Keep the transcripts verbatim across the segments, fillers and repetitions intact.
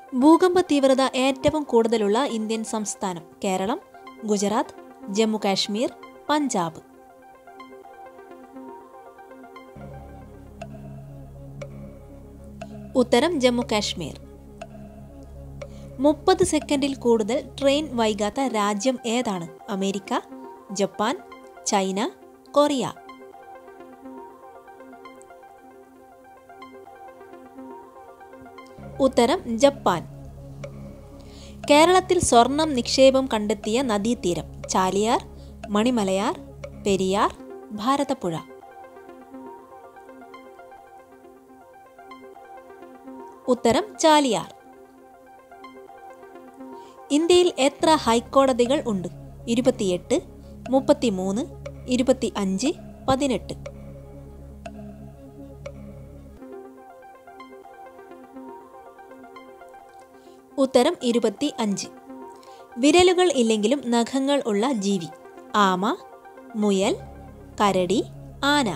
ഭൂകമ്പ തീവ്രത ഏറ്റവും കൂടുതലുള്ള ഇന്ത്യൻ സംസ്ഥാനം? കേരളം, ഗുജറാത്ത്, ജമ്മു കാശ്മീർ, പഞ്ചാബ്. ഉത്തരം ജമ്മു കാശ്മീർ. മുപ്പത് സെക്കൻഡിൽ കൂടുതൽ ട്രെയിൻ വൈകാത്ത രാജ്യം ഏതാണ്? America, Japan, China, Korea. ഉത്തരം ജപ്പാൻ. കേരളത്തിൽ സ്വർണം നിക്ഷേപം കണ്ടെത്തിയ നദീതീരം? ചാലിയാർ, മണിമലയാർ, പെരിയാർ, ഭാരതപ്പുഴ. ഉത്തരം ചാലിയാർ. ഇന്ത്യയിൽ എത്ര ഹൈക്കോടതികൾ ഉണ്ട്? ഇരുപത്തിയെട്ട്, മുപ്പത്തിമൂന്ന്, ഇരുപത്തി അഞ്ച്, പതിനെട്ട്. ഉത്തരം ഇരുപത്തി അഞ്ച്. വിരലുകൾ ഇല്ലെങ്കിലും നഖങ്ങൾ ഉള്ള ജീവി? ആമ, മുയൽ, കരടി, ആന.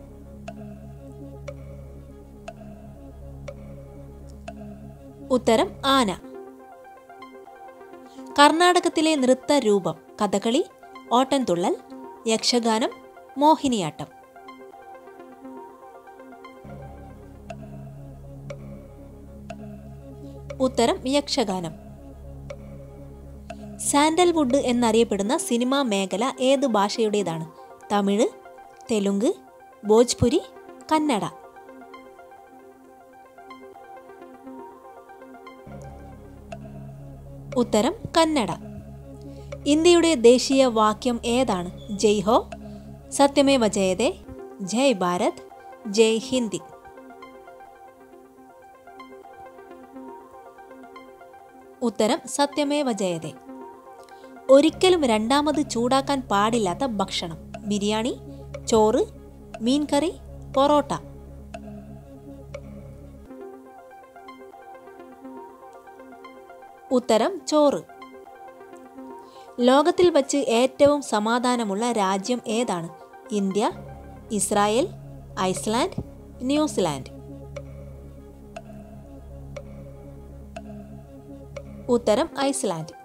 ഉത്തരം ആന. കർണാടകത്തിലെ നൃത്തരൂപം? കഥകളി, ഓട്ടൻതുള്ളൽ, യക്ഷഗാനം, മോഹിനിയാട്ടം. ഉത്തരം യക്ഷഗാനം. സാൻഡൽവുഡ് എന്നറിയപ്പെടുന്ന സിനിമാ മേഖല ഏത് ഭാഷയുടേതാണ്? തമിഴ്, തെലുങ്ക്, ഭോജ്പുരി, കന്നഡ. ഉത്തരം കന്നഡ. ഇന്ത്യയുടെ ദേശീയ വാക്യം ഏതാണ്? ജയ് ഹോ, സത്യമേവ ജയതേ, ജയ് ഭാരത്, ജയ് ഹിന്ദ്. ഉത്തരം സത്യമേവ ജയതേ. ഒരിക്കലും രണ്ടാമത് ചൂടാക്കാൻ പാടില്ലാത്ത ഭക്ഷണം? ബിരിയാണി, ചോറ്, മീൻകറി, പൊറോട്ട. ഉത്തരം ചോറ്. ലോകത്തിൽ വച്ച് ഏറ്റവും സമാധാനമുള്ള രാജ്യം ഏതാണ്? India, Israel, Iceland, New Zealand. ഉത്തരം ഐസ്ലാൻഡ്.